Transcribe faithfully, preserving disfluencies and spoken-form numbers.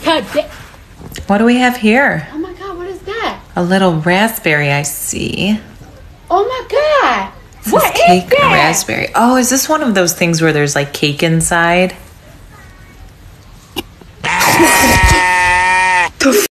God. What do we have here? Oh my God, what is that? A little raspberry, I see. Oh my God. This What is is cake that? raspberry. Oh, is this one of those things where there's like cake inside?